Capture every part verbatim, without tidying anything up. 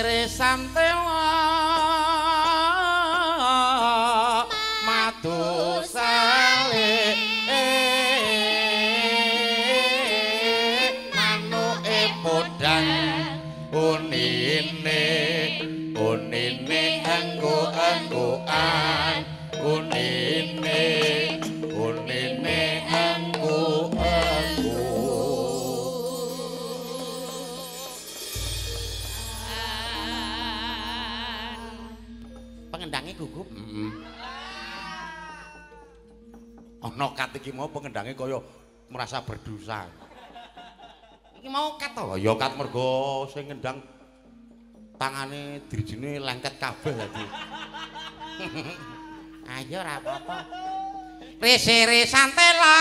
Risere santela madu sale manuke podang unine unine anggo-anggoan unine unine anggo-anggo pengendange gugup heeh ana kat iki mau pengendange kaya merasa berdosa iki mau kat to ya kat mergo sing ngendang tangane drijine lengket kabeh dadi ayo ora apa-apa resere santela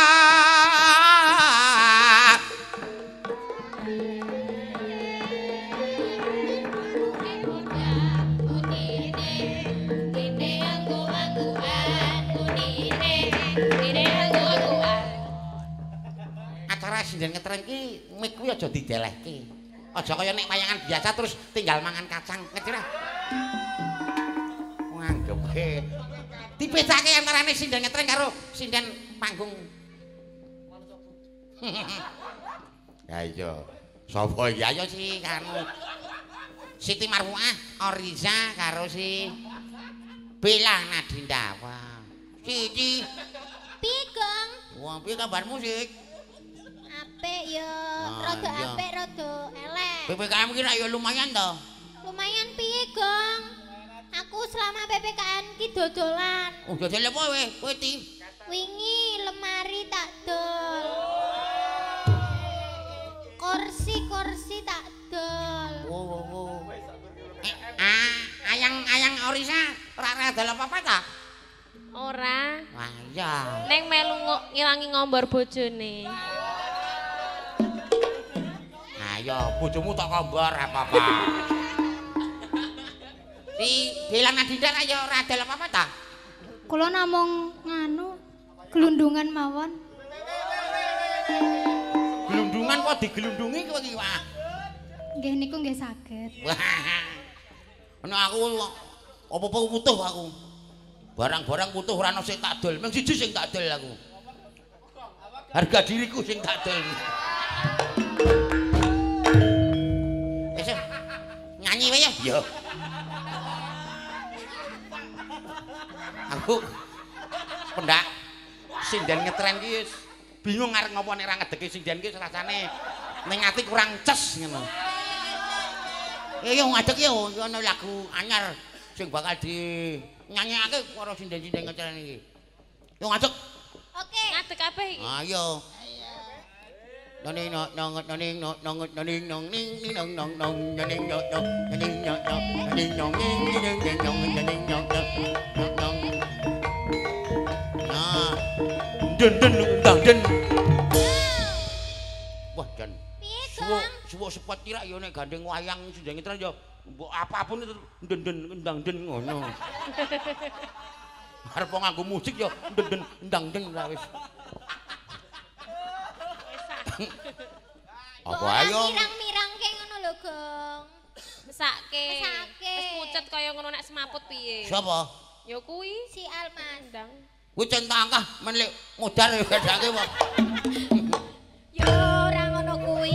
acara sinden ngetren ki mik kuwi aja didelehke aja kaya nek wayangan biasa terus tinggal mangan kacang ngerti ra nganggepe dipecake antarane sinden ngetren karo sinden panggung ya iya sapa iki ayo si kanu Siti Marfuah Oriza karo si Bella Nadinda wah Siti piye Gong wah piye kabar musik apik ya rada apik rada elek P P K M ki ya lumayan to lumayan piye Gong aku selama P P K M ki dodolan oh dodol apa we kowe ti wingi lemari tak dol kursi-kursi tak dol oh oh oh eh, ah ayang ayang Orisa ora ora dol apa-apa ta ora wah iya ning melu ngilangi ngombor bojone ayo bojomu tak kombar apa-apa si Bella Nadinda ayo ora dol apa-apa ta kula namung nganu glundungan mawon glundungan kok diglundungi kowe iki wah nggih niku nggih saged wah ana aku apa-apa utuh aku barang-barang utuh ora ana sing tak dol mung siji sing tak dol aku harga diriku sing tak dol wis nyanyi wae ya yo aku pendak sinden ngetren ki bingung arep ngopo nek ora ngedeki sinden ki rasane ning ati kurang ces ngono eh yo ngadeg yo ana lagu anyar sing bakal di nyanyekake karo sinden-sinden ngetren iki yo ngadeg oke ngadeg kabeh iki ayo noning no nong noning no nong noning nong ning ning nong nong nong noning no nong noning no nong noning nong ning ning ning nong noning nong nong nong nah den den undang den wah dan piye suwo Gong suwo sepot kira ya nek gandeng wayang sing ngetren ya mbok apapun itu den den undang den ngono arep nganggo musik ya den den undang den lah wis apa ayo mirang-mirang ke ngono lho Gong mesake Mesake. wis pucet kaya ngono nek semaput piye sapa ya kuwi si Alman ndang kuwi centang kah men lek modal bedake wae yo ora ngono kuwi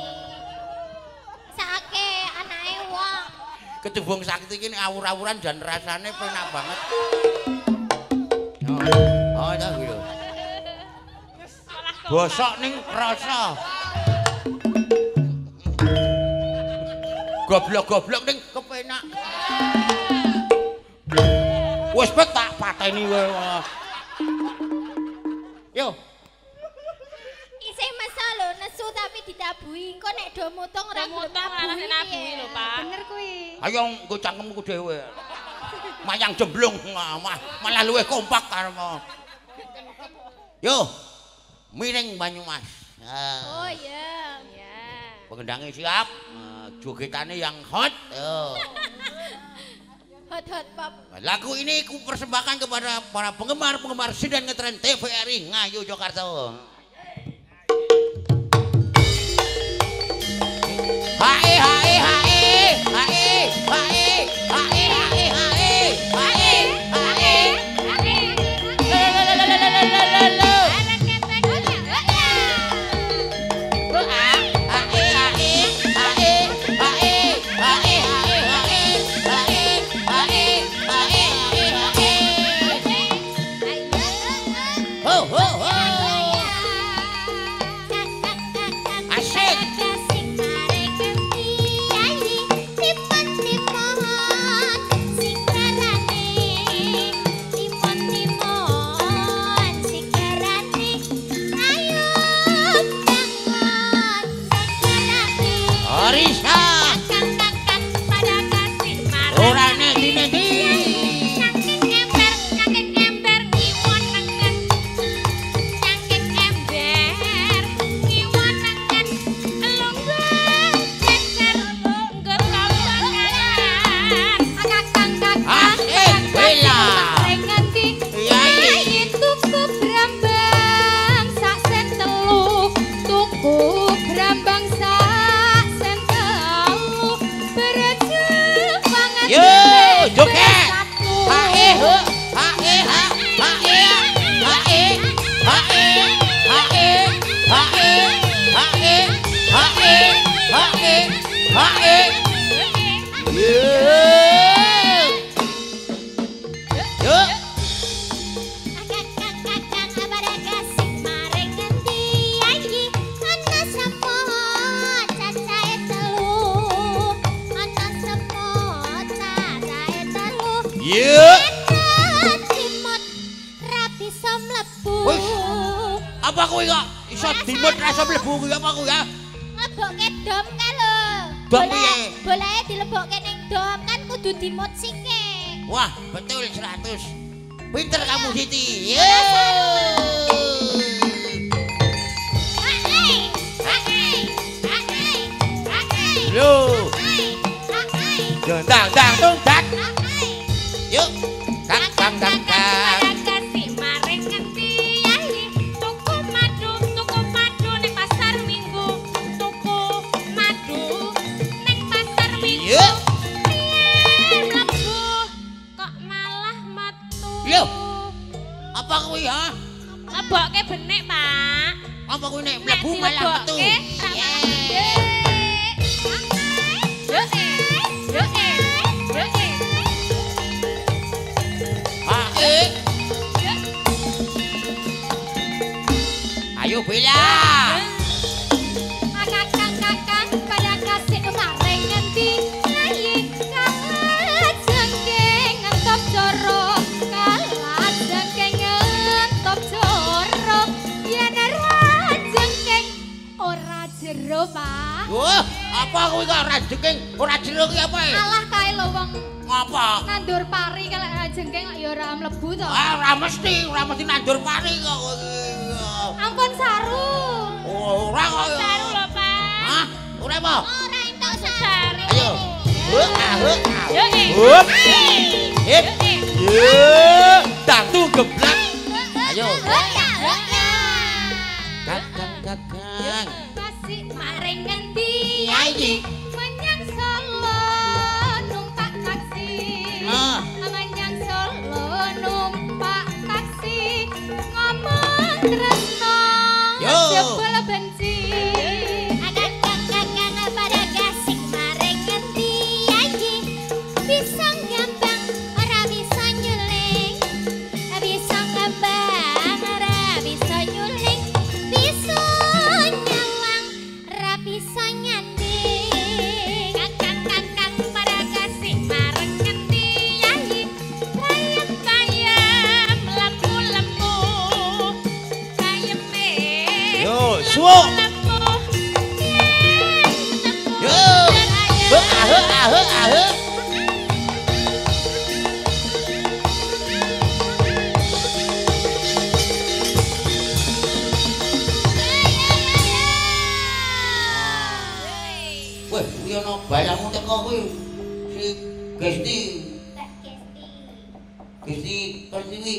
sake anake wong kecubung sakti iki nek awur-awuran dan rasane penak banget oh oh ya gitu bosok ning rasa goblok-goblok ning kepenak wis bet tak pateni kowe yo isih mesa lho nesu tapi ditabuhi engko nek do mutung ora gelem Mutung ora nabuhi nabuhi piye? lho, Pak. Bener kuwi ayo nggo cangkemku dhewe mayang jemblung malah malah luwih kompak karo yo miring Banyumas oh iya ya pengendangnya siap uh, jogetane yang hot yo hot hot pop lagu ini ku persembahkan kepada para penggemar-penggemar sinden ngetren T V R I Ngayu Jakarta hae hae hae hae Iya. Dimut ra bisa mlebu. Wis. Apa kuwi kok iso dimut ra iso mlebu kuwi apa kuwi ya? Nglebokke dom kae lho. Dom Bola- piye? Bolae dilebokke ning dom kan kudu dimut sike. Wah, betul seratus. Pinter kamu Siti. Ae, ae, ae, ae. Lho, dang dang tung dat. Yuk. Kang kang kang kang. Kasih maring ngendi yai tuku madu tuku madu ning pasar minggu tuku madu ning pasar minggu Iya. piye mlebu kok malah metu Lho. Apa kuwi ya? ngebokke benik Pak Apa kuwi nek nek mlebu malah metu? dilebokke ra malah gede yo eh yo eh yo eh Ah, eh. Ayo Bella. Kakang-kakang pada kasih maring ngendi ayi kalah jengking ngentop joro kalah jengking ngentop joro yen ora jengking ora jero Pak Wah, apa kuwi kok ora jengking, ora jero ki apa e? alah kae lho wong Ngapa? nandur pari kalek jengking lek ya ora mlebu to Ah, ora mesti, ora mesti nandur pari kok kowe. ampun saru Oh, ora kok. Saru lho Pak Hah? Ora apa? ora entuk saru Saru Ayo. Huk, ah, huk. yo eh Hup. yo Hip. eh Ye, dangtu geblak. Ayo. Hoya, hoya. Kakang kakang. Kasih maring ngendi Ayi. menyang Solo numpak taksi Ah. menyang Solo numpak taksi ngomong tresno Yo. jebol benci kakang-kakang pada kasih maring ngendi ayi bisa gampang ora bisa nyuling bisa gampang ora bisa nyuling bisa nyawang ora bisa nyanding kakang-kakang pada kasih mareng ngendi yai bayam-bayam lembu-lembu bayeme Yo, suwo. lembu Yo. Huk, ah, huk, ah, huk, ah, huk. Weh, kuwi ana bayangmu teko kuwi. Si Gesti, Gesti Pertiwi.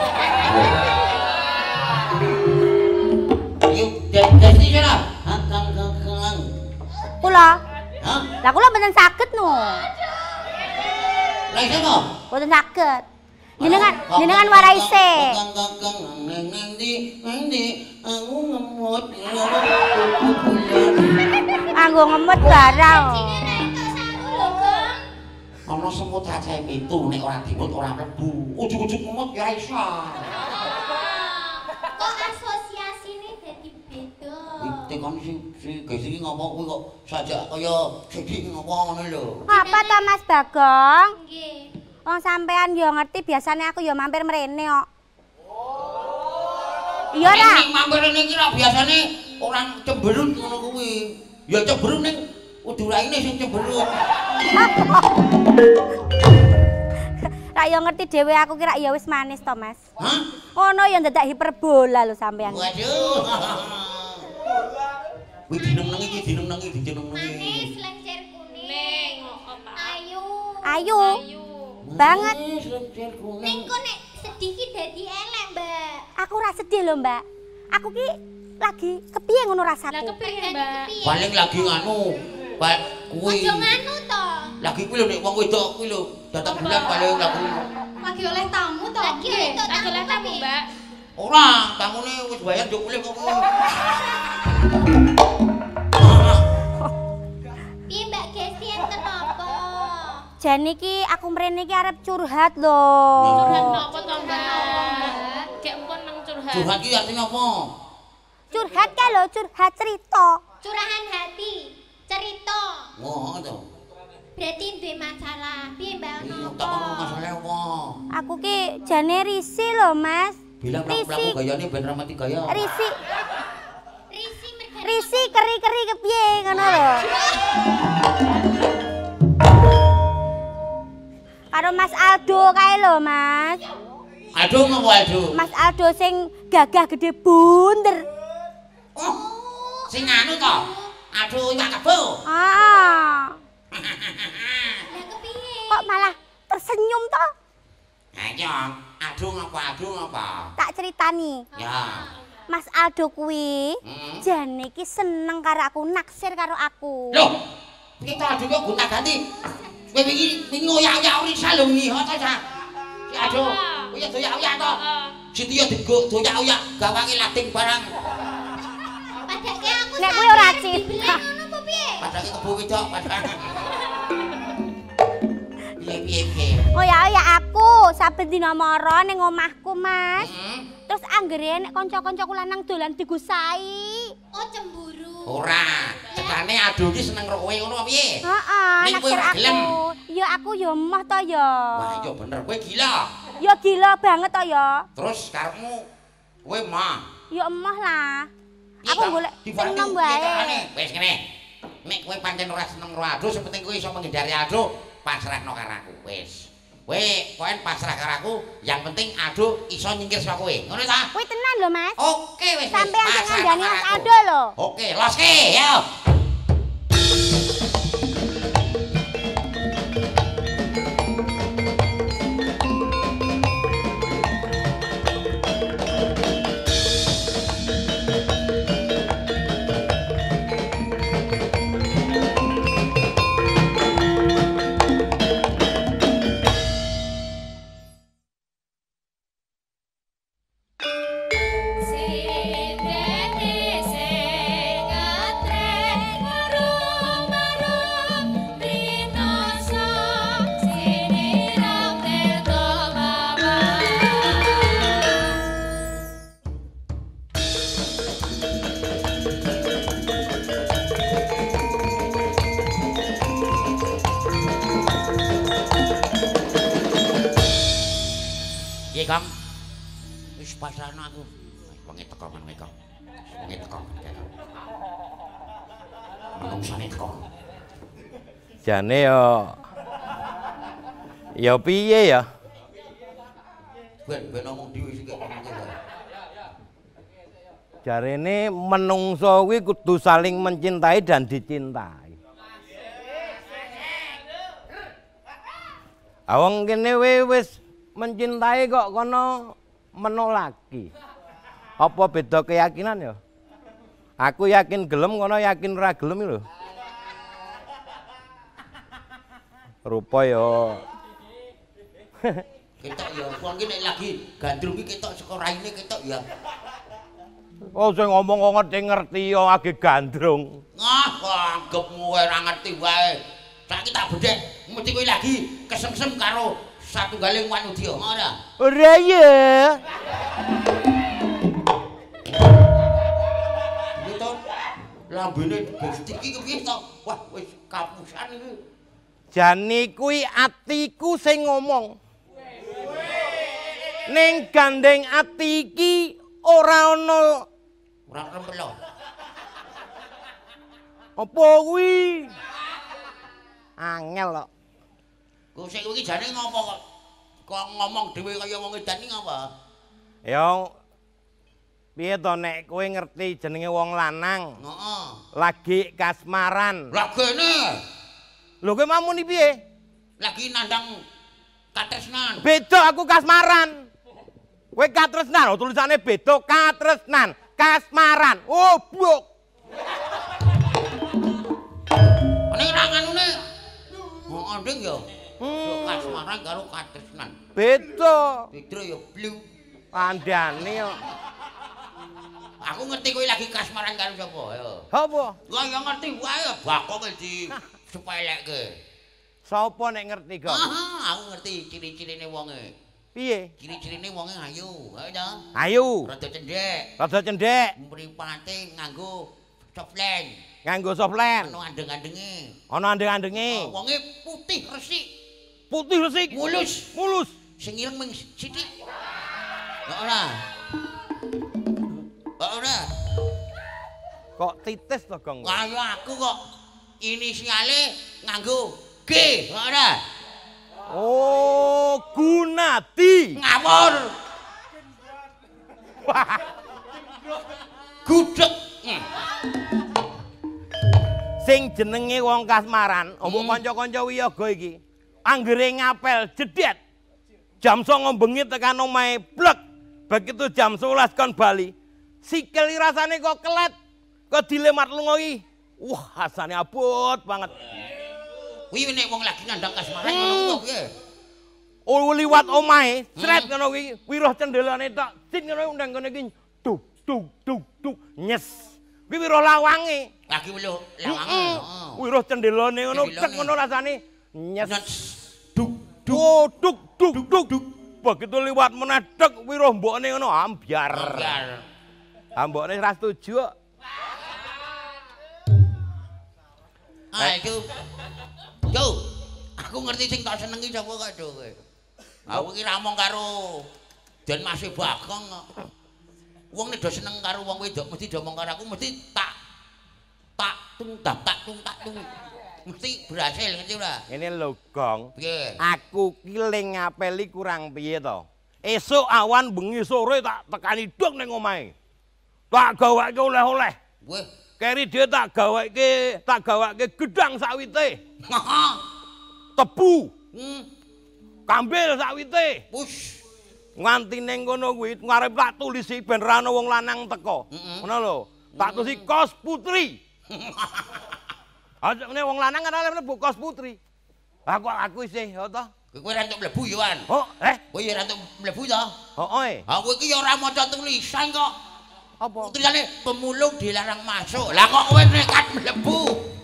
Ayo, Gesti sana. Kakang kakang. Kula, Hah? lah kula mboten saged no. Lah sapa? Mboten saged. Jenengan jenengan warai se. Kakang kakang neng neng di neng di aku ngemut. Anggo ngemut barang. Ana semut cacahe pitu nek ora dimut ora mlebu. Ujug-ujug ngemut ya iso. kok asosiasine dadi beda Tekan si si Gesi iki ngomong kuwi kok sajak kaya sedhi ngopo ngono lho. Apa to Mas Bagong? nggih Wong sampean yo ngerti biasanya aku yo mampir mrene kok. Iya ora? Ning mampir ning iki ra biasane orang cemberut ngono kuwi. Ya cemberut ning uduraine sing cemberut. Rak yo ngerti dhewe aku kira ya wis manis to Mas. Hah? Ngono yo ndadak hiperbola lho sampean. Waduh. Wih dineng-neng iki dineng-neng iki dineng-neng manis iki. lencer kuning ning apa ayu Ayo. ayu Banget. Manis, lencer ning kuning. kok nek sedih ki dadi elek mbak Aku ora sedih lho, Mbak. Aku ki lagi kepiye ngono lah rasaku. kepiye Mbak Paling lagi nganu. Pak kuwi. ojo nganu to Lagi kuwi lho nek wong wedok kuwi lho datang bulan paling lagi. lagi oleh tamu to lagi oleh lagi oleh tamu Mbak Ora, tamune wis bayar njuk kuwi kok. piye mbak Gesti enten apa Jan iki aku mrene iki arep curhat lho. curhat napa to Mbak gek empun nang curhat Curhat iki artinya apa? Curhat kae lho, curhat cerita. curahan hati cerita Oh, to. Berarti duwe masalah. Piye Mbak ono Tak ono masalah apa? Aku ki jane risi lho, Mas. Bilang mlaku gayane ben ra mati gaya. Risi. Risi mergane. Risi keri-keri kepiye ngono lho. Karo Mas Aldo kae lho, Mas. Aduh ngopo Aldo? Mas Aldo sing gagah gede bunder. Oh. Sing anu to? Aduh iwak kebo. Ah. Lah kepiye? Kok malah tersenyum to? Ayo, aduh ngopo aduh ngopo? Tak ceritani. Ya. Mas Aldo kuwi Hmm. jane iki seneng karo aku, naksir karo aku. Loh, kita aduh kok gonta ganti. Kowe wingi wingi oyak-oyak ori salungi to ta? Si aduh, kowe ya doyak-oyak to. Situ ya diguk doyak-oyak gawange lating barang. Padake aku Nek kuwi ora cit. dibelah ngono apa piye? Padake kebo wedok padahal. Piye piye. Oh ya ya aku saben dina mara ning omahku, Mas. Hmm? Terus anggere nek kanca-kancaku lanang dolan digusai. Oh cemburu. Ora, cekane aduh iki seneng karo kowe ngono piye? Heeh, Ning kowe naksir ora gelem. aku. Ya aku ya emoh to ya. Wah, iya bener kowe gila. Ya gila banget to ya. Terus karepmu kowe mah. Ya emoh lah. Piye Aku to? golek Dibantu, seneng piye wae. carane? Wis ngene. Nek kowe pancen ora seneng karo aduh, sing penting kowe iso menghindari aduh, pasrahno karo aku. Wis. Kowe koen pasrah karo aku, yang penting aduh iso nyingkir saka kowe. Ngono ta? Kuwi tenan lho, Mas. Oke wis. wis, Sampeyan sing pasrah ngandani karo Mas aku. Aldo lho. Oke, loske yo. Sidene sing atre marum-marum rinoso sinirang tirta mawar. Piye, Kang? Wis pasrahno aku. Wengi teko men kowe, Kang. Wengi teko. Menungsane teko. Jane yo ya piye ya? Ben ben ngomong dhewe sik kok ngomong kowe. Jarene menungso kuwi kudu saling mencintai dan dicintai. Awang kene wis mencintai kok kono menolaki. Apa beda keyakinan ya? Aku yakin gelem kono yakin ora gelem lho. Rupa ya. Ketok ya, wong ki nek lagi gandrung ki ketok saka raine ketok ya. Oh sing ngomong kok ngerti-ngerti ya age gandrung. Ah, anggapmu ora ngerti wae. Saiki tak bedhek, mesti kowe lagi kesem-sem karo satunggaling wanudya, ngono. Ora ya. Gitu. Lambene Gusti iki kepiye to? Wah, wis kapusan iki. Jane kuwi atiku sing ngomong. Ning gandeng ati iki ora ana Ora rempelo. apa kuwi. Angel kok. Ku sik iki jane ngopo kok? Kok ngomong dhewe kaya wong edan iki ngapa? Ya piye to nek kowe ngerti jenenge wong lanang Heeh. lagi kasmaran. Lah kene Lho kowe mau muni piye? lagi nandang katresnan. Beda aku kasmaran. Kowe katresnan, oh, tulisane beda katresnan, kasmaran. Oh, blok. Ning ra nganune. Heeh, ndeng ya. Kasmaran karo katresnan. Beda. Beda ya blu. Andane yo. Aku ngerti kowe lagi kasmaran karo sapa ya. Apa? Lah ya ngerti wae bakok di sepelekke. Sapa nek ngerti kok? Ah, aku ngerti ciri-cirine wonge. Piye? Ciri-cirine wonge ayu, ayo ta. Ayu. Rada cendhek, Rada cendhek. mripate nganggo softline. Nganggo softland. Ana andeng-andenge. Ana andeng-andenge. Wonge putih resik. Putih resik. Mulus. Mulus. Sing ireng ming sithik. Kok ora? Kok ora? Kok titis to, Gong? Kaya aku kok inisiale nganggo G. Kok ora? Oh, Gunadi. Ngawur. Wah. Gudeg. Hmm. Sing jenenge wong kasmaran, opo Hmm. kanca-kanca wiyaga iki, anggere ngapel jedet. Jam songo bengi tekan omahe blek. Begitu jam sebelas kon bali, sikil rasane kok kelet. Kok dilemat lunga iki. Wah, rasane abot banget. Kuwi nek wong lagi ngandang kasmaran ngono kok piye? Oh, liwat omahe, sret ngono kuwi, wiruh cendelane tok. Sit ngono ndang kene iki duk duk duk duk nyes. Kuwi wiruh lawange. Lagi weluh lawange. Heeh. Wiruh cendelane ngono Cendelane. cek ngono rasane nyes. Duk Duk duk duk duk duk. Begitu liwat meneh dek wiruh mbokne ngono ambyar. biar. Ambokne ora setuju. Ah itu. Yo, aku ngerti sing tak senengi sapa kok do kowe. Aku iki ramong karo Den Masih Bagong kok. Wong nek do seneng karo wong wedok mesti do omong karo aku mesti tak tak tung tak tak tung tak tung. Mesti berhasil ngerti ora? Ini lho, Gong. Piye? Aku ki ling ngapeli kurang piye to? Esuk awan bengi sore tak tekani dok ning omahe. Tak gawake oleh-oleh. Weh, Keri dia tak gawake, tak gawake gedang sawite. Tebu, hmm, kambil sawite. push. Nganti ning kono kuwi ngarep tak tulisi ben ra ana wong lanang teko. Mm-mm. Ngono lho. Tak tulisi Kos Putri. Aja ngene wong lanang kan oleh mlebu Kos Putri. Aku aku isih ya to. Kowe ora entuk mlebu yo, Wan. Oh, eh. Kowe ora entuk mlebu to? Hooh. Aku iki ya ora maca tulisan kok. Apa? Tulisane pemulung dilarang masuk. Lah kok kowe nekat mlebu?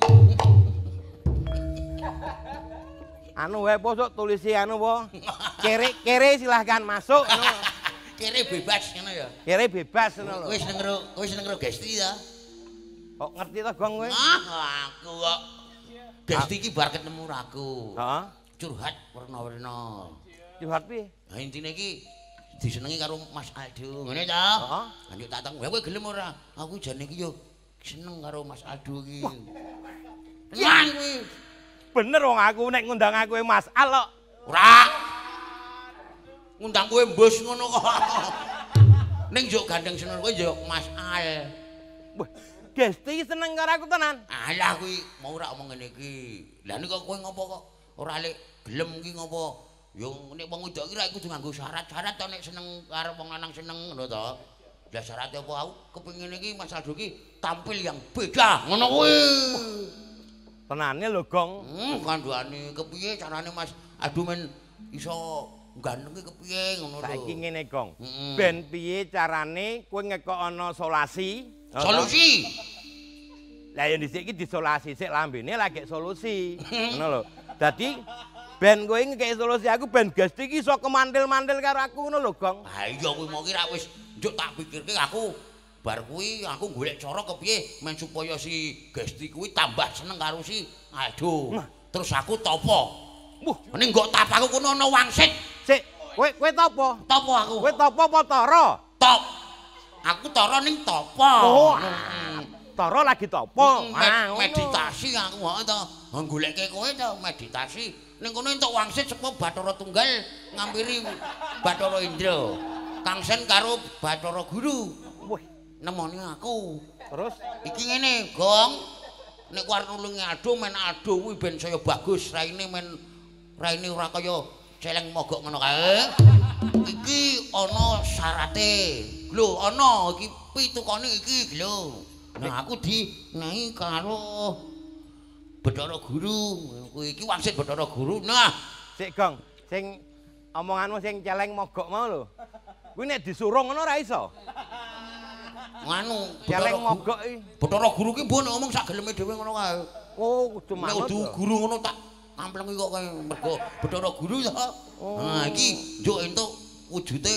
Anu wae posok tulisi anu po. Kere-kere silahkan masuk anu. Kere bebas ngono ya. Kere bebas ngono lho. Kowe seneng karo kowe seneng karo Gesti ta? Kok ngerti to Gong kowe? Ah, aku kok Gesti iki bar ketemu aku. Heeh. Curhat warna-warna. Curhat piye? Nah intine iki disenengi karo Mas Aldo, ngene ta? Heeh. Lanjut tak tang, kowe gelem ora? Aku jane iki yo seneng karo Mas Aldo iki. Tenan kuwi. Bener wong aku nek ngundang aku Mas Al kok. Ora. Ngundang kowe mbus ngono kok. Ning yo gandeng seneng kowe yo Mas Al. Wah, Gesti seneng karo aku tenan. Alah kuwi mau ora omong ngene iki. Lah nek kowe ngopo kok ora lek gelem iki ngopo? Yo nek wong wedok iki ra kudu nganggo syarat-syarat to nek seneng karo wong lanang seneng ngono to. Lah syaratnya apa aku kepengin iki Mas Aldo iki tampil yang beda ngono kuwi. Tenane lho Gong. Hmm, kandhane kepiye carane Mas Aldo men iso ganteng iki kepiye ngono lho. Saiki ngene Gong. Mm-mm. Ben piye carane kowe ngekok ana solasi? Solusi. Lah ya dhisik iki disolasi sik lambene lagi solusi. Ngono lho. Dadi ben kowe ngekeki solusi aku ben Gesti iki iso kemantil-mantil karo aku ngono lho Gong. Ha iya kuwi mau ki ra wis njuk tak pikirke aku bar kuwi aku golek cara kepiye men supaya si Gesti kuwi tambah seneng karo si Aldo. Terus aku topo. Wah, Ning nggo tapaku kono ana wangsit. sik kowe kowe topo? Topo aku. Kowe topo apa tara? Top. Aku tara ning topo. Oh, Hmm. tara lagi topo. Med- Ah, ngono. meditasi aku heeh to. Goleke kowe to meditasi. Ning kono entuk wangsit saka Bathara Tunggal ngampiri Bathara Indra. Kangsen karo Bathara Guru. Wih, Nemoni aku. terus Iki ngene, Gong. Nek ku arep nulungi Aldo men Aldo kuwi ben saya bagus, raine men raine ora kaya celeng mogok ngono kae. Iki ana syarate. Lho, ana iki pitukane iki lho. Nah, aku dinehi karo Bathara Guru. Kuwi iki wangsit Bathara Guru. Nah, sik Gong, sing omonganmu sing celeng mogok mau lho. Kuwi nek disuruh ngono ora iso. nganu Celeng Bathara Guru. mogok iki. Bathara Guru ki mbok ngomong sak geleme dhewe ngono kae. Oh, kudu Nek manut. kudu to. guru ngono tak amplengi kok kaya mergo Bathara Guru to. Nah, iki njuk entuk wujude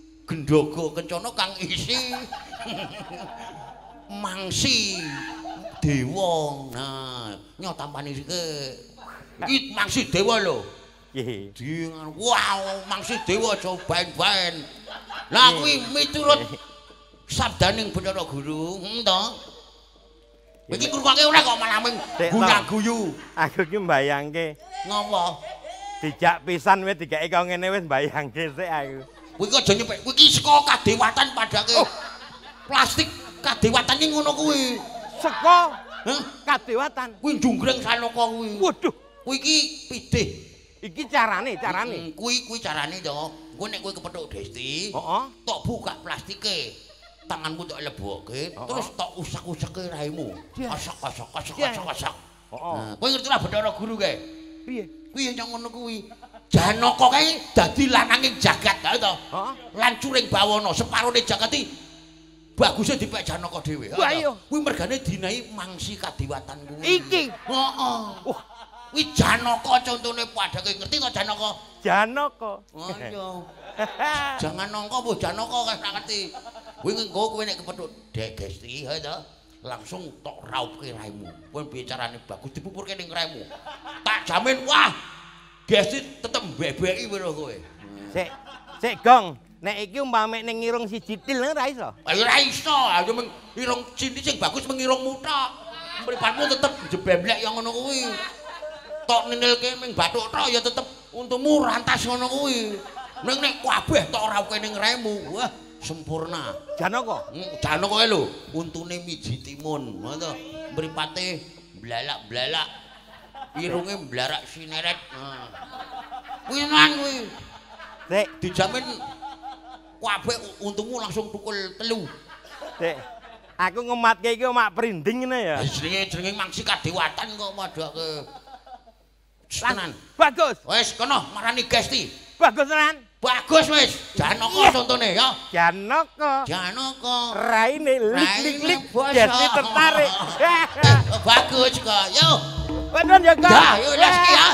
gendhoga kencana kang isi mangsi dewa. Nah, nyotampani sik. Iki mangsih dewa lho. Nggih. Di wow, mangsih dewa aja baen-baen. Lah kuwi miturut sabdaning Bathara Guru, hmm to. Iki krungokke ora kok malah ming guyu-guyu. Aku ki mbayangke Ngopo? dijak pisan wis dikeki kok ngene wis mbayangke sik aku. Kuwi aja nyepek. Kuwi iki saka kadewatan padake. Oh. Plastik kadewatan iki ngono kuwi. Seko Hah? kadewatan. Kuwi junggreng sanaka kuwi. Waduh, Kuwi iki pidih. iki carane, carane. Hmm, Kuwi kuwi carane to. Engko nek kowe kepethuk Desti, Heeh. tok buka plastike. Tanganmu tok lebokke, terus tok usak-usake raimu. Asak asak asak Iya. asak asak. Heeh. Nah, kowe ngerti lah Bathara Guru kae. Piye? Kuwi yang ngono kuwi. Janaka kae dadi lananging jagat ha to. Heeh. Lan curing bawana separone jagat iki bagusnya dipek Janaka dhewe. Wah, iya. Kuwi mergane dinahi mangsi kadewatan kuwi. Iki. Heeh. Wah, kuwi Janaka contone padake ngerti to Janaka? Janaka. Oh iya. Jangan nangka mbok Janaka kan tak ngerti. Kuwi engko kowe nek kepethuk Dek Gesti ha to, langsung tok raupke raimu. Kowe bicarane bagus dipupurke ning raimu. Tak jamin wah Gesti tetep mbebeki weruh kowe. Sik, sik Gong. Nek iki umpame ning irung siji til ora iso. Ayo ora iso, ayo meng irung cindi sing bagus meng irungmu tok. Mripatmu tetep jebemlek yang ngono kuwi. Tok ninilke ming bathuk tok ya tetep untumu rantas ngono kuwi. Ning nek kabeh tok rauke ning remu, wah sempurna. Janaka. Hmm, Janaka kae lho, untune miji timun, ngono to. Mripate blalak-blalak. Irunge mblarak sineret. Nah. Kuwi nang kuwi. Sik, Dijamin kabeh untumu langsung tukul telu. sik. Aku ngematke iki mak prinding ngene ya. Jenenge jenenge mangsi kadewatan kok madake. Tenan. Bagus. Wis kono marani Gesti. Bagus tenan. Bagus wis. Janaka contone ya. Janaka. Janaka. Raine lik lik lik. bosok. Jadi tertarik. Eh, bagus kok. Yo. Bener ya, Kak? Ya, yuk Lesti ya.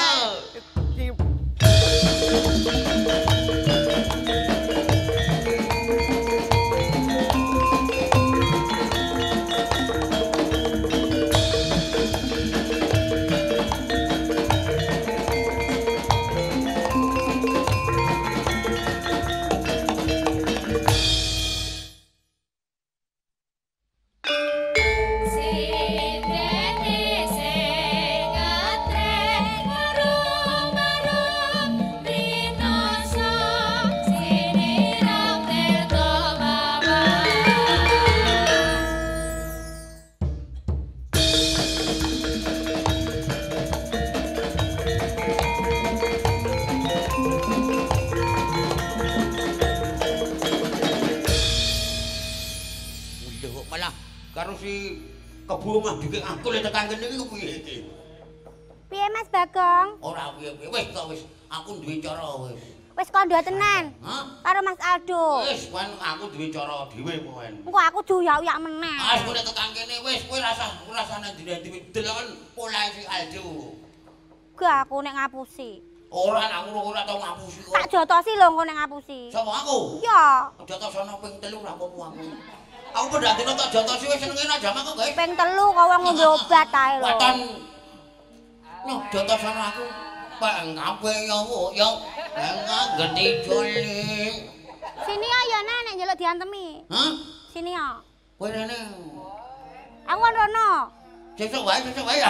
Karo si Kebo mah dike angkul tekan kene iki piye iki? Piye Mas Bagong? Ora piye-piye wis kok wis aku duwe cara wis. Wis kandha tenan. Hah? Karo Mas Aldo. Wis kan aku duwe cara dhewe pokoke. Engko aku diuyak-uyak meneh. Ah, kowe nek tekan kene wis kowe rasa rasane dhewe delokon polahe si Aldo. Gak aku nek ngapusi. Ora aku ora tau ngapusi kok. Tak jotosi lho engko nek ngapusi. Sapa aku? Iya. Jotos ana ping telu ora apa-apa aku. Aku pendhatine tak jotosi wis senenge aja mako, guys. Ping telu kok wong ngombe obat ae lho. Waton. Noh, jotos ana aku. Pak ngape ya, Bu? Ya, enggak gede joli. Sini ya ya nek njaluk diantemi. Hah? Sini ya. Kowe rene. Aku kan rono. Sesuk wae, sesuk wae ya.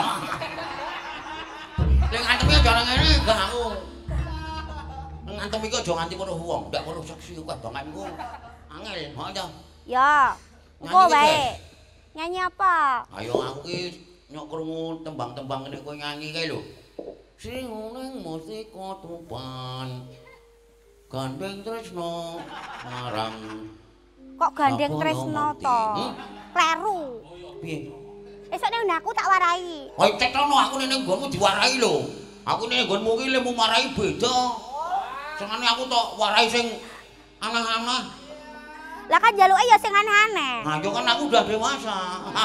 Ning antemi aja nang ngene, gak aku. Ning antemi iki aja nganti weruh wong, ndak weruh seksi kok banganku. Angel, ha ya. Ya. Engko wae. Nyanyi apa? Ayo aku ki nyok krungu tembang-tembang ngene kowe nyanyi kae lho. Sing ning musika tupan. Gandeng tresno marang. Kok gandeng Apa tresno yo to? Hmm? Kleru. Piye? Esuk nek aku tak warai. Kowe cetono aku ning nggonmu diwarai lho. Aku ning nggonmu ki lemu marai beda. Senengane aku tok warai sing aneh-aneh. Lah kan jaluke ya sing aneh-aneh. Nah, yo kan aku udah dewasa.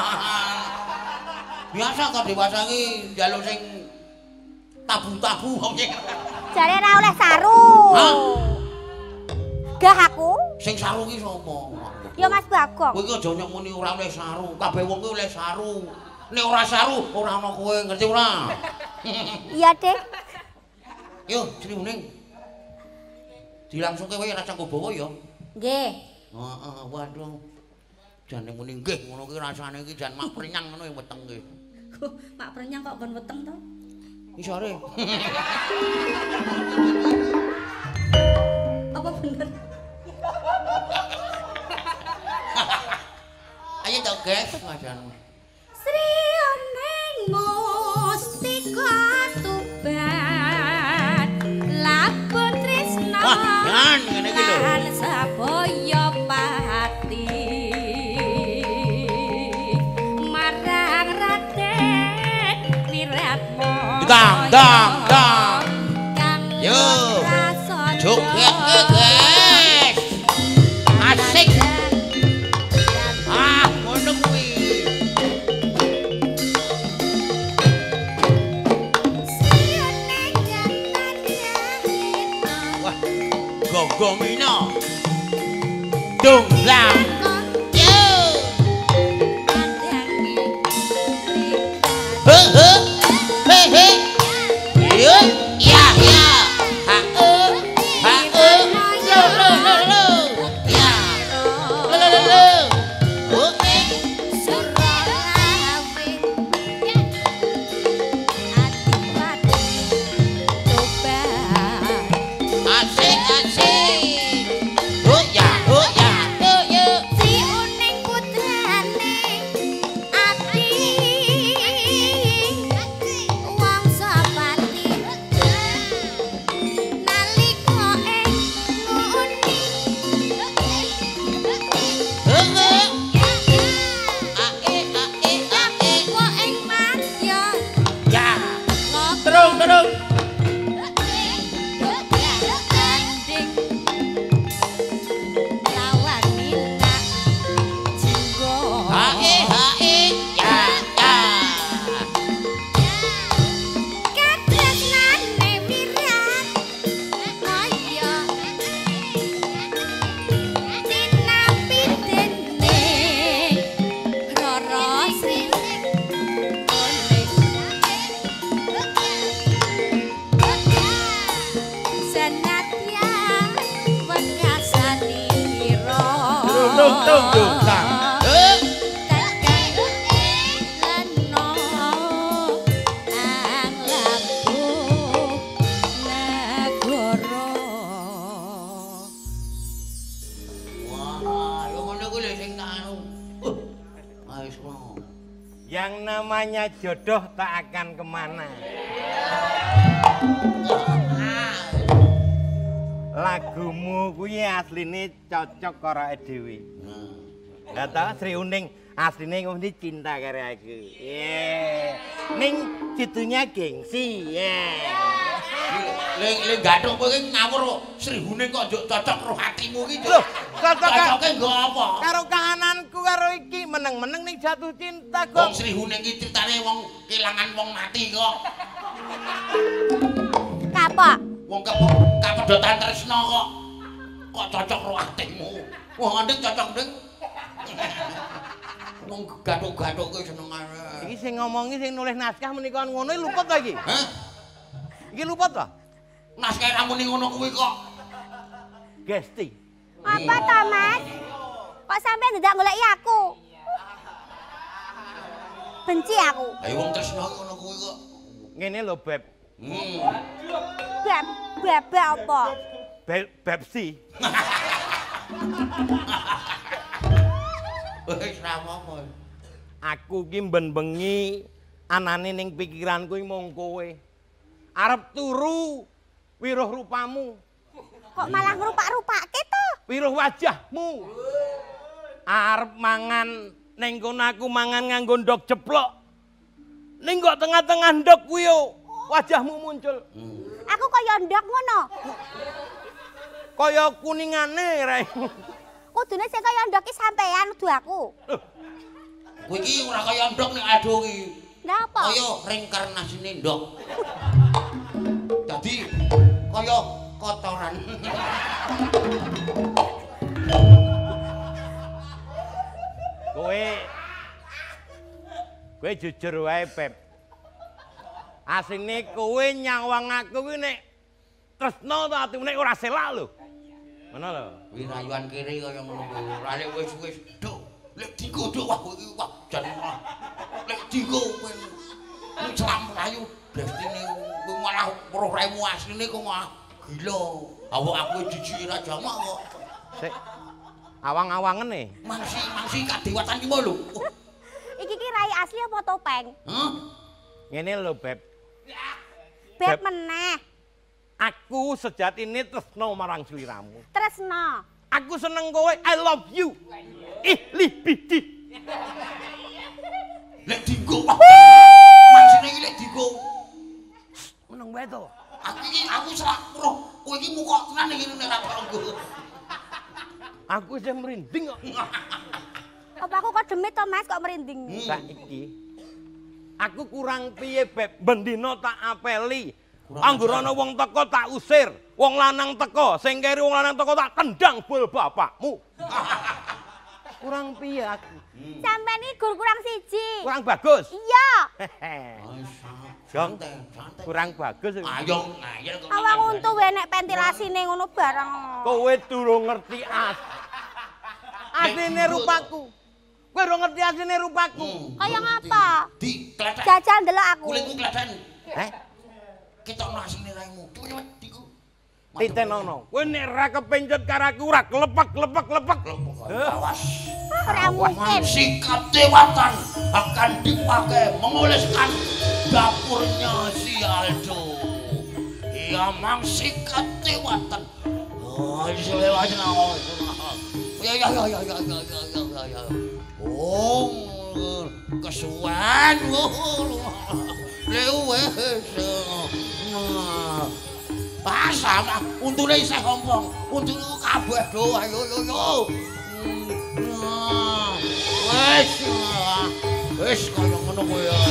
Biasa kok dewasa ki njaluk sing tabu-tabu wong. Jare ora oleh saru. Hah? Gah aku? Sing saru ki sapa? Ya Mas Bagong. Kowe iki aja nyok muni ora oleh saru. Kabeh wong ki oleh saru. Nek ora saru ora ana kowe, ngerti ora? Iya, Dik. Yo, Sri Uning. Dilangsungke wae ora canggo bawa ya. Nggih. Heeh, waduh. Jane muni nggih ngono ki rasane iki jan mak prenyang ngono weteng ki. Mak prenyang kok kon weteng to? Isore. Apa bener? Ayo to, guys, ngajan. Sri Uning mustika tuban lapun tresna. Wah, jangan ngene iki lho. Lan saboya pati marang Raden Wiratmaya. Dang, dang, dang. Yo. Joget guys. Asik. Ah, ngono kuwi. Wah, gogomina. Donglang. Yo. He he. He he. Yo, ya ya. Ha e. Ha e. Lo lo lo lo. Ya. Lo lo lo lo. Oke. Asik asik. Oh ya, oh ya. Yo yo. Si Uning putrane ati wong sapati nalika ing nguni Heeh. Ae ae ae. wa ing madya Ya. Terus terus. tanding lawan minat jinggo Hae hae. Ya ya. katresnane mirat kaya tinapi dening Rara Sri senadyan wekasanira Tung tung tung tang. Eh. Wah, yo ngono kuwi lho sing tak anu. Uh. Wis ngono. Yang namanya jodoh tak akan kemana. Lagumu kuwi asline cocok karo dhewe. Lah ta Sri Uning asline mesti cinta karo aku. Yeah. Ning situnya gengsi. Yeah. Le le gathuk kowe iki ngawur Sri Uning kok njuk cocok karo hatimu iki. Loh, cocok Cocoke nggo apa? karo kahananku karo iki meneng-meneng ning jatuh cinta Wong kok. Sri Uning iki critane wong kelangan wong mati kok. Kapok. Wong kapedotan tresna kok. Kok cocok karo hatimu. Wong ndek cocok ndek. Wong gathuk-gathuk ki senengane. Iki sing ngomongi sing nulis naskah menika ngono luput ta iki? Hah? Iki luput ta? Naskah ra muni ngono kuwi kok. Gesti. Apa to, Mas? Kok sampean ndak goleki aku? Benci aku. Ayo wong tresna ngono kuwi kok. Ngene lho, Beb. Hmm. Beb, beb apa? Be Bepsi. Wis ra apa-apa. Aku ki ben bengi anane ning pikiranku iki mung kowe. Arep turu wiruh rupamu, Kok malah ngrupak-rupake to? wiruh wajahmu. Arep mangan ning kono aku mangan nganggo ndok jeplok. Ning kok tengah-tengah ndok kuwi yo wajahmu muncul. Aku kaya ndok ngono. Kaya kuningane rae. Kudune sing kaya ndok ki sampean nudu aku. Kowe iki ora kaya ndok nek aduh iki. Lah apa? Kaya reinkarnasine ndok. Dadi kaya kotoran. Kowe Kowe jujur wae, Beb. Asline kowe nyawang aku kuwi nek tresno ta atimu nek ora selak lho. Ngono lho. Kuwi rayuan kiri kaya ngono kuwi. Ora wis wis duk. Lek digodhok wah kowe iki wah jan malah. Lek digo kowe. Nek celam rayu destine kowe malah roh remu asline kok malah gila. Awak aku jijik ra jamak kok. Sik. Awang-awangen e. Mangsi mangsi kadewatan ki lho. Iki ki rai asli apa topeng? Hah? Ngene lho, Beb. Beb Beb. meneh. Aku sejatine tresno marang sliramu. Tresno. Aku seneng kowe, I love you. Ih, libidi. Lek digo wah. Mangsine iki lek digo. Meneng wae to. Aku iki aku selak roh. Kowe iki muka tenan iki nek ra tonggo. Aku isih merinding kok. Apa aku kok demit to Mas kok merinding? Saiki aku kurang piye, Beb? Bendina tak apeli. Anggur ana wong teko tak usir. Wong lanang teko, sing keri wong lanang teko tak tendang bol bapakmu. Kurang piye aku? Sampeyan iki gur kurang siji. Kurang bagus. Iya. Jong, kurang bagus. Ayo, ayo kok. Awang untu wae nek ventilasine ngono bareng. Kowe durung ngerti as. Asline rupaku. Kowe durung ngerti asline rupaku. Kaya ngapa? Di kletek. Jajal ndelok aku. Kulitmu kletek. Heh, Ketokno asine raimu. Cepet diku. titenono. Kowe nek ra kepencet karo aku ora klepek-klepek-klepek. Awas. Ora mungkin. Sikap dewatan akan dipakai mengoleskan dapurnya si Aldo. Ia mang sikap dewatan. Oh, selewat nang. Ya ya ya ya ya ya ya ya ya. Oh, kesuwen. Lewes. Ah, sama untune isih ompong. Untune kabeh do. Ayo yo yo. Wes. Wes kaya ngono kowe ya.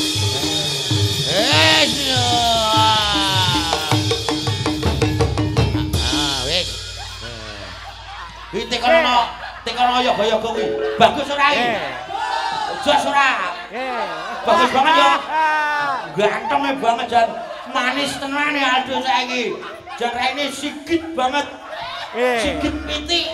Wes. Ah, wes. Iki tekono, tekono yoga-yoga kuwi. Bagus ora iki? Jos ora? Bagus banget ya. Gantenge banget jan. Manis tenan ya Aldo saiki. Jan raine sigit banget. Sigit pitik.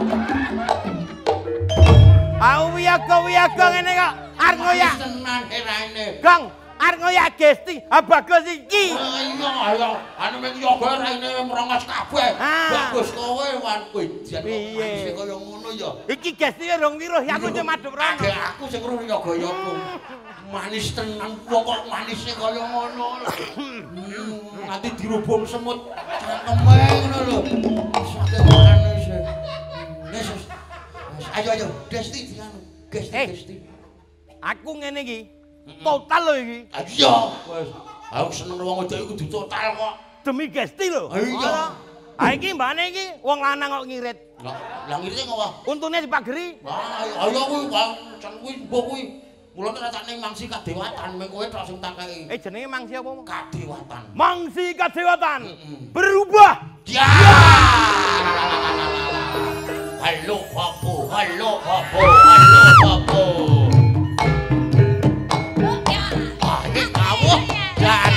Aku wiyaga-wiyaga ngene kok. Arep ngoyak. Manis tenan raine. Gong, arep ngoyak Gesti. Ah bagus iki. Iya, ayo. Anu mek yoga raine merongos kabeh. Bagus kowe wan kowe jan manis kaya ngono ya. Iki Gesti rong wiruh ya aku cuma madhep rono. Adek aku sing roh yoga-yoga. Manis tenan wong kok manisnya kaya ngono lho. Nanti dirubung semut cangkeme ngono lho. Sate manis. Wis. Ayo ayo, Desti dianu. Gesti Gesti. Aku ngene iki. Total lho iki. Iya, wis. Aku seneng wong wedok iku kudu total kok. Demi Gesti lho. Iya. Ah iki mbane iki wong lanang kok ngirit. Lah ngirite ngopo? Untune dipageri. Wah, ayo kuwi bang, jan kuwi mbok kuwi. Mula nek tak ning mangsi kadewatan meng kowe tok sing tak kei. Eh jenenge mangsi apa? Kadewatan. Mangsi kadewatan. Berubah. Ya. Halo Papo, halo Papo, halo Papo. Ah, iki kamu dan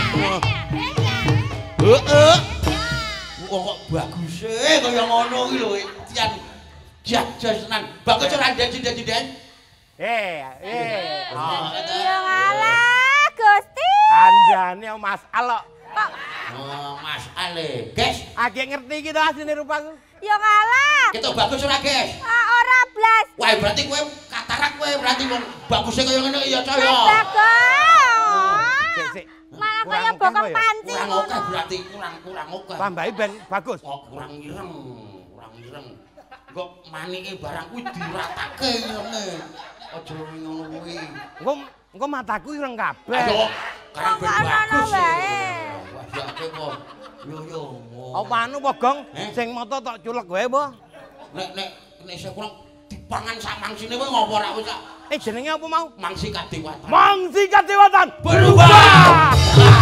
heeh. Wong kok bagus e kaya ngono iki lho, Tian. Jajas tenan. Bagus ora den-den. Eh, eh. Iya ngalah, Gusti. Andane Mas Alok. Kok Oh, Mas Ale. Guys, Age ngerti iki to asline rupaku. ya ngalah. kita bagus ora, guys? Ah, ora blas. Wah, berarti kowe katarak kowe berarti wong bagusnya kaya ngene ya, Coy. Mas Bagong. Sik, sik. Malah Kurang kaya bokong apa ya? pancing Kurang ngono. oke berarti kurang kurang oke. Tambahi ben bagus. Oh, kurang ireng, kurang ireng. Kok manike barang kuwi diratake ngene. Aja ngono kuwi. Engko engko mataku ireng kabeh. Ayo, karang ben Kok ana bagus. wae. Wah, ya kok. Yo yo. Apa anu po, Gong? Eh? Sing mata tok culek wae po. Nek nek nek sing kurang dipangan sak mangsine kowe ngopo ora wis sak Eh jenenge apa mau? mangsi kadewatan. Mangsi kadewatan Berubah.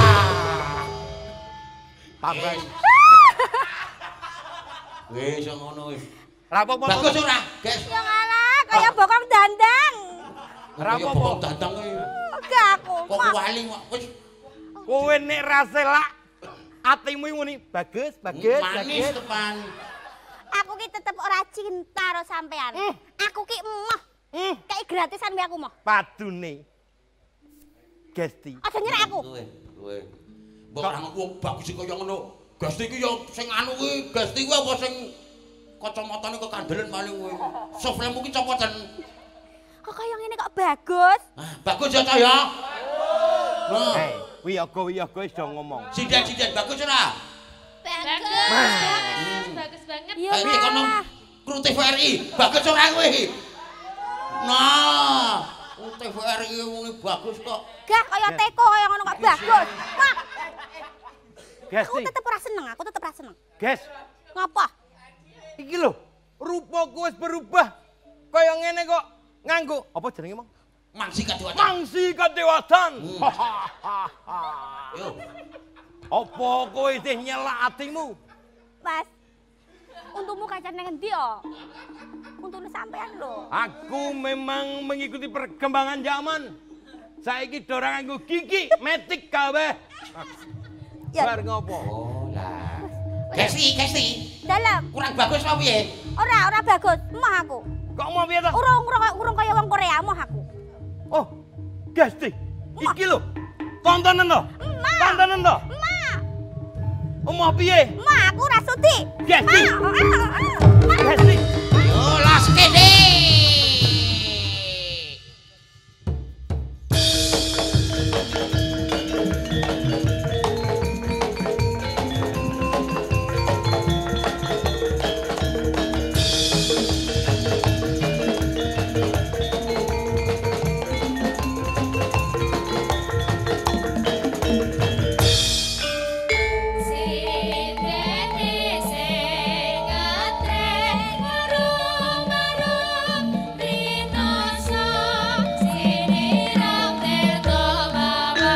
Tambah. Wis ngono wis. Ra apa-apa. Bagus ora, guys? Ya ngalah, kaya bokong dandang. Ora Kaya apa-apa. bokong dandang kuwi. Enggak aku. Kok Mak. wali kok wis Kowe nek ra selak atimu ngene bagus, bagus, manis bagus. tepan. Aku ki tetep ora cinta karo sampean. Hmm. Aku ki emoh. Hmm, Kayak gratisan wae aku moh. padune. Gesti. Aja nyerek aku. Kowe, kowe. Mbok ora wong bagus kaya ngono. Gesti iki ya sing anu kuwi, Gesti kuwi apa sing kacamatane kekandelen paling kuwi. Soflemu ki copoten. Kok kaya ngene kok bagus? Ah, bagus ya cah ya. Nah, Hei, wiyaga wiyaga wis do ngomong. sinden-sinden bagus ora? Bagus. Bagus, bagus banget. Iya Ayo tekono lah. kru T V R I, bagus ora kowe? Nah, kru T V R I muni bagus kok. Gak kaya teko kaya ngono kok bagus. Mak, aku Gesti. tetep ora seneng, aku tetep ora seneng. Ges, Ngapa? iki lho, rupaku wis berubah. Kaya ngene kok nganggo apa jenenge, Mang? Mangsi kadewatan. Mangsi kadewatan. Hmm. Yo, Apa kowe isih nyelak atimu? Mas. Untukmu kancane ngendi yo? Untune sampean lho. Aku memang mengikuti perkembangan zaman. Saiki dorang nganggo gigi, metik kabeh. Ya. Bar ngopo? oh lah. Gesti, Gesti. Dalam. Kurang bagus apa piye? Ora, ora bagus. Emoh aku. Kok mau piye to? Urung urung urung kaya wong Korea emoh aku. Oh, Gesti. Iki lho. Tontonan to? Emak. Tontonan to? Emak, Omah piye? emak aku ora sudi. Gesti. Emak, ah, ah. Gesti. Yo, las kene. Sindene sing ngetrek marum-marum rinoso sinirang tirta baba.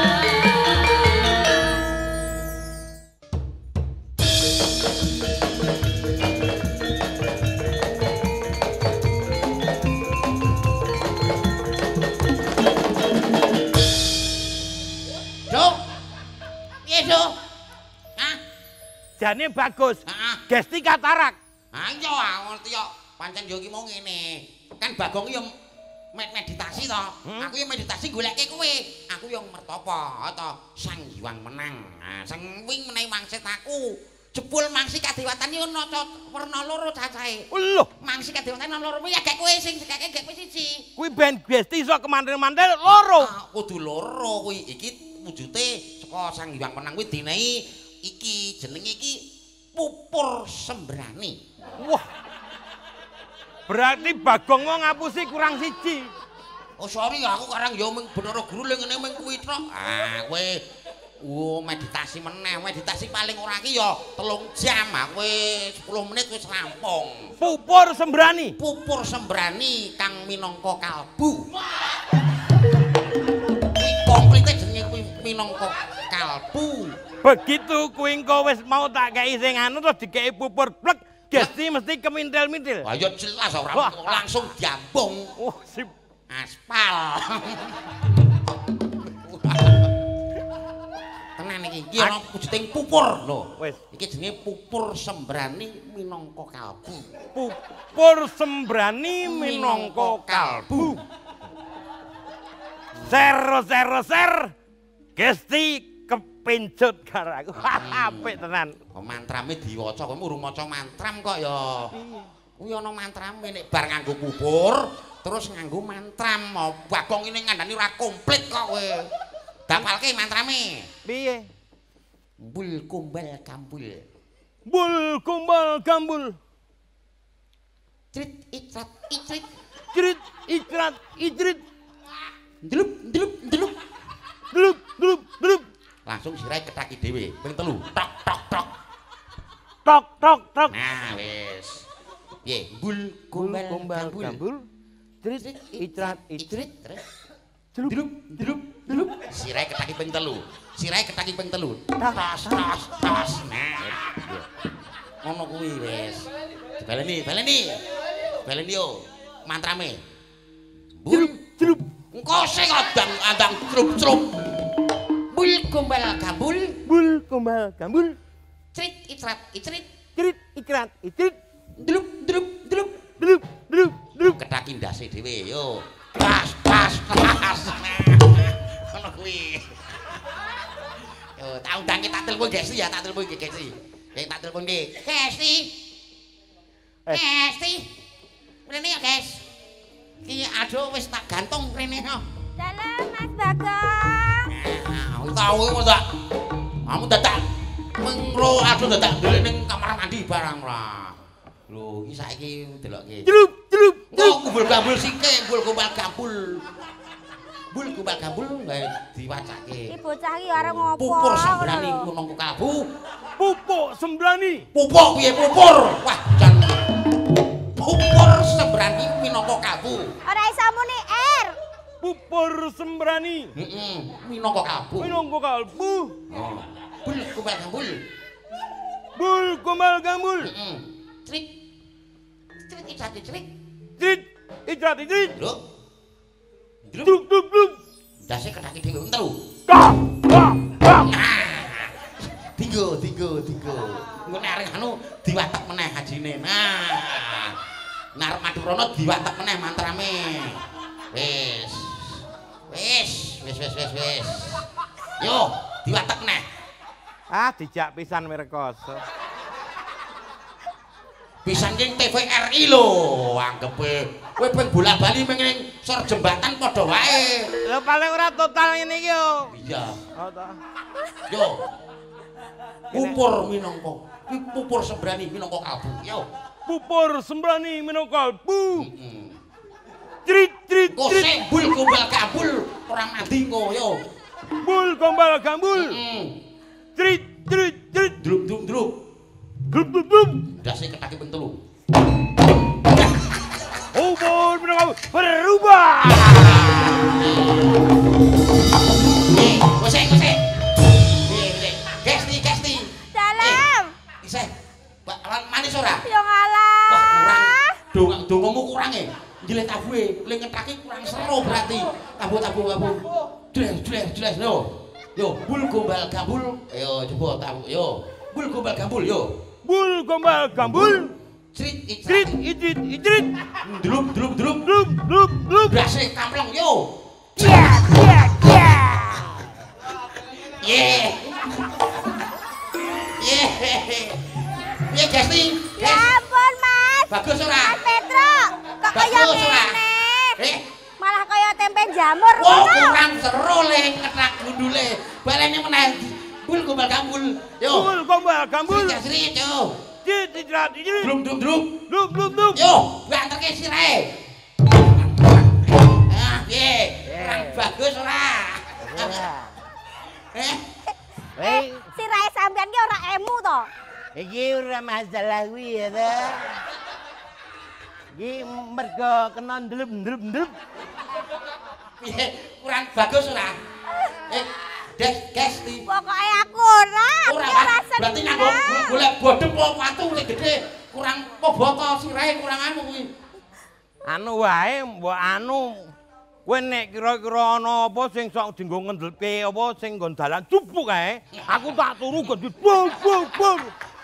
Duk. Piye, Duk? Hah? Jane bagus. Heeh. Gesti katarak. Ah iya, aku ngerti kok. Pancen yo iki mau ngene. Kan Bagong yo med- meditasi to. Aku yo meditasi goleke kowe. Aku yo mertapa to. Sang Hyang menang. Nah, sing wing menehi mangsit aku. Jebul mangsi kadewatan yo ana werna loro cacahe. Lho, Mangsi kadewatan ana loro ya gek kowe sing sekake gek kowe siji. kuwi ben Gesti iso kemantel-mantel loro. Ah, kudu loro kuwi. Iki wujude saka Sang Hyang menang kuwi dinehi iki jenenge iki pupur sembrani. Wah. Berarti Bagong mau ngapusi kurang siji. Oh sorry aku karang ya mung Benara Guru le ngene mung kuwi tok. Ah kowe oh meditasi meneh, meditasi paling ora ki ya telung jam. Ah kowe sepuluh menit wis rampung. Pupur sembrani. Pupur sembrani kang minangka kalbu. Kuwi komplite jenenge kuwi minangka kalbu. Begitu kuwi engko wis mau tak kei sing anu terus dikei pupur blek, Gesti mesti kemintil-mintil. Ah ya jelas ora Wah. langsung diambung Oh, sip. aspal. Tenan iki, iki ana wujuding pupur lho. Wis. Iki jenenge pupur sembrani minangka kalbu. Pupur sembrani minangka kalbu. Ser ser ser. Gesti kepincut karo aku. Apik tenan. Oh, mantrame diwaca, kowe murung maca mantram kok ya. Kuwi ana mantrame nek bar nganggo pupur, terus nganggo mantram. Oh, Bagong ini ngandani ora komplit kok kowe. Dapalke mantrame. Piye? Bul kumbal kambul. Bul kumbal gambul. Trit itrat itrit. Jrit ikrat ijrit. Ndlup ndlup ndlup. Dlup dlup dlup. Langsung sirai ketaki dhewe. Ping telu. Tok tok tok. Tok tok tok. Nah, wis. Piye? Bul kumbal kambul. gambul. Jrit ikrat ijrit. Terus Dlup Dlup, dlup, dlup. Sirai ketaki ping telu. Sirai ketaki ping telu. Tos, tos, tos. Nah. Ngono kuwi wis. Baleni, baleni. Baleni yo. mantrame. Celup, celup. Engko sing andang-andang trup-trup. Bul gombal gambul, Bul gombal gambul. crit icrat icrit, Crit ikrat icrit. drup drup drup. Drup, drup, drup. Kethaki ndase dhewe yo. Pas pas pas. Ngono kuwi. Yo, tak undange tak telepon Gesti ya, tak telepon Gesti. Kayak tak telepon ki. Gesti. Eh. Gesti. Mrene ya, Guys. Ki aduh wis tak gantung mrene yo. Dalam Mas Bagong. Aku tahu kok tak. Kamu dadak mengro aduh dadak ndelik ning kamar mandi barang ora. Lho, iki saiki delokke. Celup, celup. Kok kumpul gambul sike, kumpul kumpul gambul. Bul kumpul gambul gawe diwacake. Iki bocah iki arep ngopo? Pupur sembrani menunggu kalbu. Pupuk sembrani. Pupuk piye pupur? Wah, jan. Pupur sembrani minangka kalbu. Ora iso muni R. Pupur sembrani. Heeh, minangka kalbu. Minangka kalbu. Oh. Bul kumpul gambul. Bul gombal gambul. Heeh. Trik. Trik icate trik. Crit ikrat icrit. Lho. Drup, drup, drup. Dase kethake dhewe entu. Kak, kak, kak. Dinggo, dinggo, dinggo. Engko nek arek anu diwatek meneh hajine. Nah. Nek Madurana diwatek meneh mantrame. Wis. Wis, wis wis wis wis. Yo, diwatek meneh. Ah, dijak pisan Mirkoso. Pisan ning T V R I lho, anggepe kowe ping bola-bali ming ning sor jembatan padha wae. Lho paling ora total ngene iki yo. Iya. Oh ta. Yo. Pupur minangka. Ki pupur sembrani minangka kalbu. Yo. Pupur sembrani minangka kalbu. Heeh. Crit, crit, Kok crit. sing bul gombal kabul ora mandi kok yo. Bul gombal gambul. Heeh. Crit, crit, crit. Drup drup drup. Drup, drup, drup. Dase ketake ping telu. Pupur minangka berubah. Eh, kose kose. Eh, eh. Gesti gesti. Dalam. Isih. Mbak manis ora? Yo Wah, kurang. ngalah. Dong dongomu kurang e. Njilih tabuhe, le ngetake kurang seru berarti. Tabu tabu tabu. Dles dles dles yo. Yo, bul gombal gambul. Ayo coba tabu yo. Bul gombal gambul yo. Bul gombal gambul. Crit Crit, icrit. icrit, icrit. Drup drup drup. Drup, drup, drup. Brase kamplong yo. Iya, iya, iya. Ye. Ye. Ye Gesti. Ya ampun, Mas. Bagus ora? Mas Petro, kok kaya Bagus ora? ngene? Eh, Malah kaya tempe jamur wah ngono. kurang seru le ngetrak gundule. Balene meneh. Bul gombal gambul. Yo. Bul gombal gambul. Sri yo. Crit, icrat, icrit. Drum drum drum. Drup, drup, drup. Yo, banterke sirahe. Ah, ye. Kurang bagus ora? Eh, Eh, sirahe sampean ki ora emu to. Iki ora masalah kuwi ya ta. Iki mergo kena ndrup-ndrup-ndrup. piye? Kurang bagus ora? Eh, Des, Gesti. Pokoke aku ora, aku Ora, ora Pak. Berarti seneng. nganggo golek bodhem apa watu sing gedhe. Kurang apa bata sirahe kurang anu kuwi. Anu wae, mbok anu. Kowe nek kira-kira ana apa sing sok dienggo ngendelke apa sing nggon dalan jupuk kae, aku tak turu gede bul bul bul.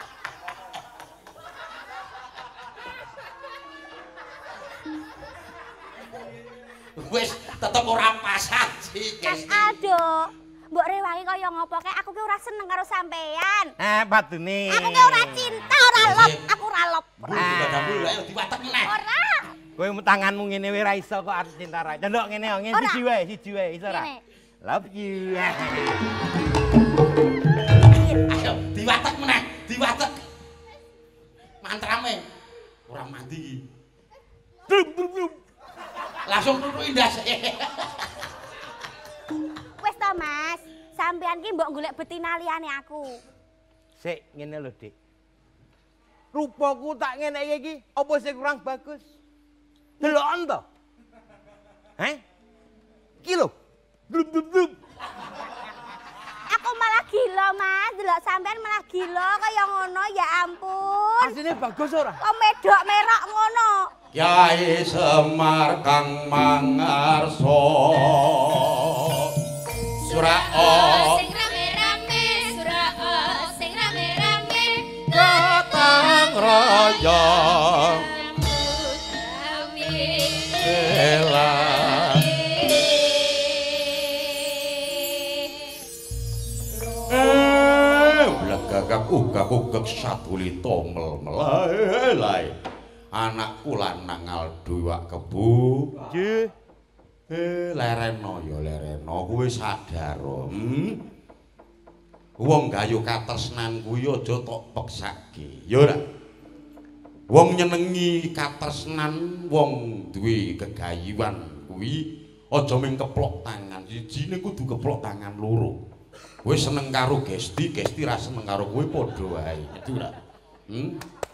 Wis tetep ora pas sih, Mas Gesti. Aldo, mbok rewangi kaya ngopo kae aku ki ora seneng karo sampean. Eh, padune. Aku ki ora cinta, ora lop, aku ora lop. Bul gambul ayo diwatek meneh. Ora. Kowe tanganmu ngene wae ra iso kok arep cinta ra. Cendok ngene ngene Ora. siji wae, siji wae iso ra. Ngene. Love you. Ayo diwatek meneh, diwatek. Mantrame ora mandi iki. Drup drup drup. Langsung tutuki ndas. Wis to, Mas. Sampean ki mbok golek betina liyane aku. Sik ngene lho, Dik. Rupaku tak ngene iki apa sing kurang bagus? Deloken to? Heh? Iki lho. Drup drup drup. Aku malah gila, Mas. Delok sampean malah gila kaya ngono, ya ampun. Asline bagus ora? Kok medok merok ngono. Kyai Semar kang mangarso Surao sing rame-rame surao sing rame-rame Katang Raya Ela Eh blagagak ugak-ugak satulita mel-melai anakku lanang Aldo iwak kebo Nggih. eh lereno ya lereno kowe sadar hmm? Wong gayu katresnan kuwi aja tok peksake ya ora wong nyenengi katresnan wong duwe gegayuhan kuwi aja mung keplok tangan siji ning kudu keplok tangan loro kowe seneng karo Gesti Gesti ra seneng karo kowe padha wae itu ora hmm?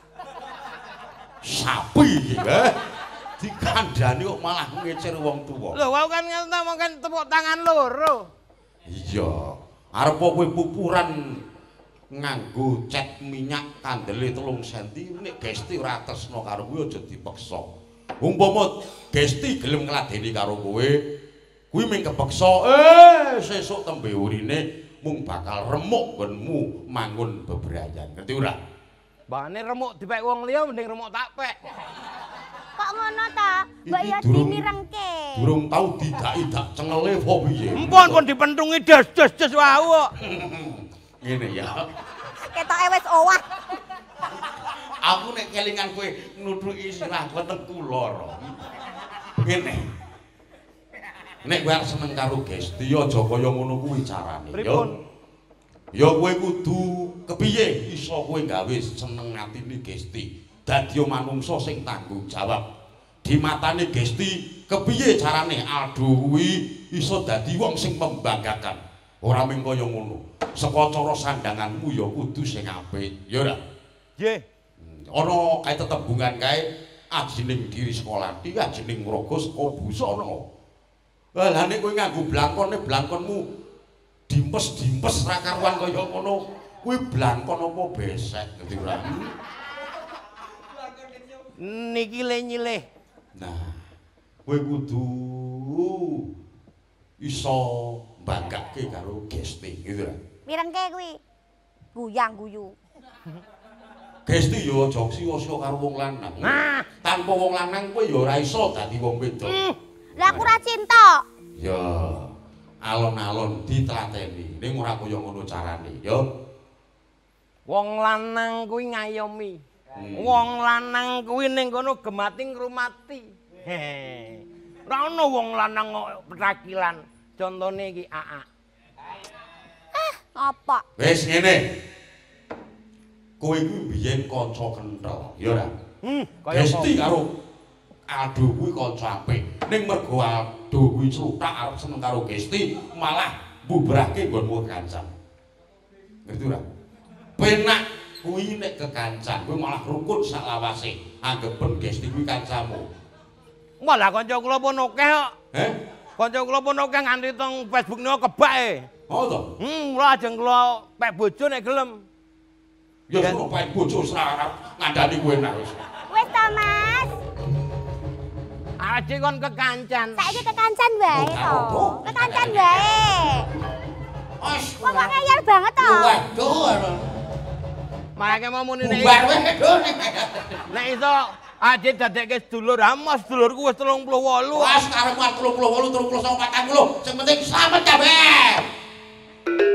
Sapi iki eh dikandhani kok malah ngecer wong tuwa. Lho wau kan ngomong kan tepuk tangan loro. Iya, arep kowe pupuran nganggo cat minyak kandele telung senti nek Gesti ora tresna karo kowe aja dipeksa. Umpama Gesti gelem ngladeni karo kowe, kuwi mung kepeksa eh sesuk tembe urine mung bakal remuk nggonmu mangun bebrayan. Ngerti ora? Bane remuk dipek wong liya mending remuk tak pek. Kok ngono ta? Mbak Iki Yadini rengke. Durung tau didak-idak cengele apa piye? Empun pun dipentungi das-das wau kok. Ngene ya. Ketoke wis owah. Aku nek kelingan kowe nuthuki sirah weteng kula ro. Ngene. Nek kowe arep seneng karo Gesti aja kaya ngono kuwi carane ya. Pripun? Ya kowe kudu kepiye iso kowe gawe seneng atine Gesti. Dadi manungsa sing tanggung jawab. Di matane Gesti kepiye carane Aldo kuwi iso dadi wong sing membanggakan. Ora mung kaya ngono. Saka cara sandanganmu ya kudu sing apik, ya ora? Nggih. Ana kae tetembungan kae ajining diri sekolah iki ajining raga saka busana. Lah nek kowe nganggo blangkone blangkonmu dimpes-dimpes ra karuan kaya ngono, kuwi blangkon apa besek ngerti ora? Niki le nyilih. Nah, kowe kudu iso banggake karo Gesti gitu ora? Mirengke kuwi. Guyang guyu. Gesti ya aja siwa-siwa karo wong lanang. Nah, tanpa wong lanang kowe ya ora iso dadi wong wedok. Lah aku ra cinta. Ya, alon-alon ditlateni. Ning ora kaya ngono carane, ya. wong lanang kuwi ngayomi. Hmm. Wong lanang kuwi ning kono gemati ngrumati. He. Ora ono wong lanang kok petakilan. Contone iki A A. Apa? Wis ngene. Kowe kuwi biyen kanca kenthel, ya ora? Hmm, kaya Gesti karo Aldo kuwi kanca apik. Ning mergo Aldo kuwi cuthak arep seneng karo Gesti, malah bubrahke nggonmu kancan. Ngerti ora? Penak kuwi nek kekancan, kowe malah rukun sak lawase. Anggepen Gesti kuwi kancamu. Malah kanca kula pun akeh kok. Heh? Kanca kula pun akeh nganti teng Facebook niku kebak e. Oh to? Hmm, kula ajeng kula pek bojo nek gelem. Ya sono pae bojo sarap ngandani kowe nak wis. Wis to, Mas. Aje kon kekancan. Saiki kekancan wae to. Oh, Kekancan wae. Wis. Kok kok ngeyel banget to? Waduh. Makake mau muni nek Bubar wae do. nek iso aje dadekke sedulur, ha mas sedulurku wis telung puluh wolu. Wes karep tiga puluh wolu, tiga puluh, empat puluh. Sing penting selamat kabeh.